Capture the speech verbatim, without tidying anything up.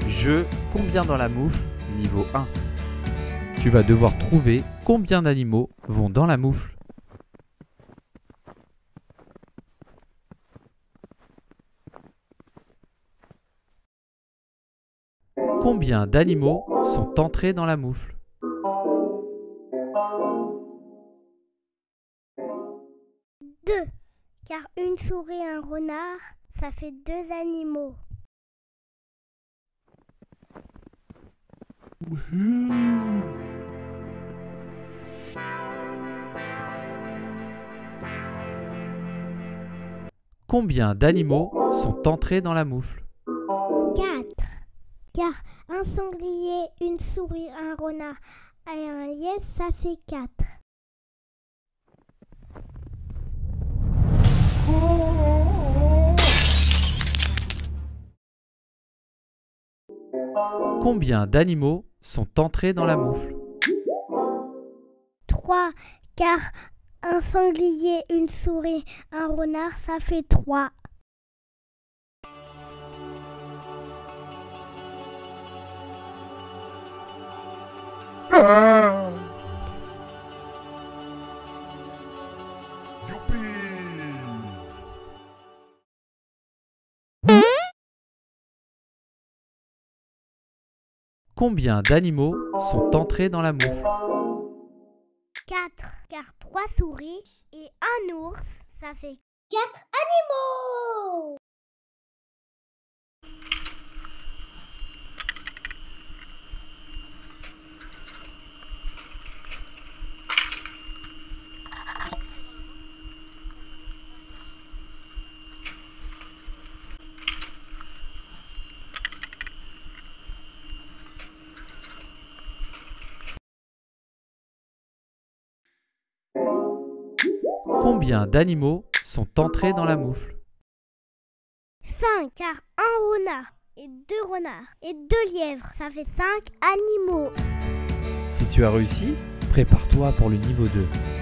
Jeu Combien dans la moufle, niveau un. Tu vas devoir trouver combien d'animaux vont dans la moufle. Combien d'animaux sont entrés dans la moufle? Deux, car une souris et un renard, ça fait deux animaux. Combien d'animaux sont entrés dans la moufle? Quatre, car un sanglier, une souris, un renard et un lièvre, ça fait quatre. Combien d'animaux sont entrés dans la moufle? Trois, car un sanglier, une souris, un renard, ça fait trois. Ah! Youpi! Combien d'animaux sont entrés dans la moufle? Quatre, car trois souris et un ours, ça fait quatre animaux. Combien d'animaux sont entrés dans la moufle? Cinq, car un renard et deux renards et deux lièvres, ça fait cinq animaux. Si tu as réussi, prépare-toi pour le niveau deux.